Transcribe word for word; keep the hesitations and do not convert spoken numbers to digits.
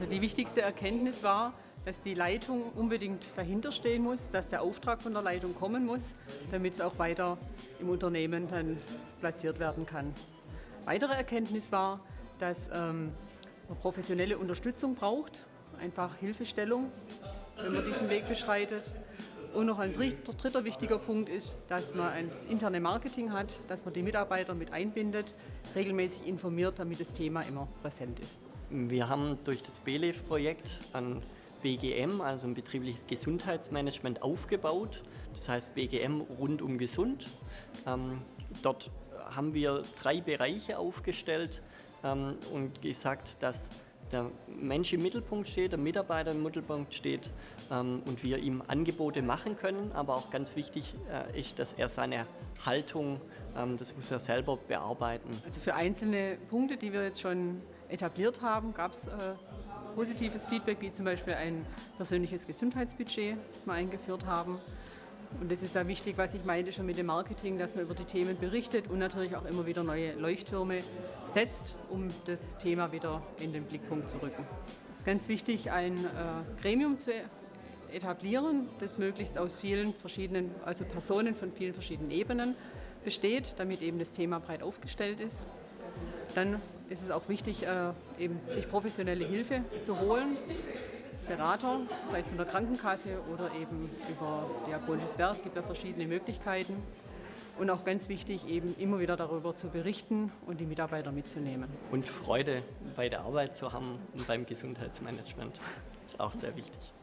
die wichtigste Erkenntnis war, dass die Leitung unbedingt dahinter stehen muss, dass der Auftrag von der Leitung kommen muss, damit es auch weiter im Unternehmen dann platziert werden kann. Weitere Erkenntnis war, dass ähm, man professionelle Unterstützung braucht, einfach Hilfestellung, wenn man diesen Weg beschreitet. Und noch ein dritter, dritter wichtiger Punkt ist, dass man ein interne Marketing hat, dass man die Mitarbeiter mit einbindet, regelmäßig informiert, damit das Thema immer präsent ist. Wir haben durch das B L E F-Projekt ein B G M, also ein betriebliches Gesundheitsmanagement, aufgebaut. Das heißt B G M rund um gesund. Ähm, dort haben wir drei Bereiche aufgestellt ähm, und gesagt, dass der Mensch im Mittelpunkt steht, der Mitarbeiter im Mittelpunkt steht ähm, und wir ihm Angebote machen können, aber auch ganz wichtig äh, ist, dass er seine Haltung, ähm, das muss er selber bearbeiten. Also für einzelne Punkte, die wir jetzt schon etabliert haben, gab es äh, positives Feedback, wie zum Beispiel ein persönliches Gesundheitsbudget, das wir eingeführt haben. Und das ist sehr wichtig, was ich meinte schon mit dem Marketing, dass man über die Themen berichtet und natürlich auch immer wieder neue Leuchttürme setzt, um das Thema wieder in den Blickpunkt zu rücken. Es ist ganz wichtig, ein äh, Gremium zu etablieren, das möglichst aus vielen verschiedenen, also Personen von vielen verschiedenen Ebenen besteht, damit eben das Thema breit aufgestellt ist. Dann ist es auch wichtig, äh, eben sich professionelle Hilfe zu holen. Berater, sei es von der Krankenkasse oder eben über Diakonisches Werk, es gibt ja verschiedene Möglichkeiten. Und auch ganz wichtig, eben immer wieder darüber zu berichten und die Mitarbeiter mitzunehmen. Und Freude bei der Arbeit zu haben und beim Gesundheitsmanagement ist auch sehr wichtig.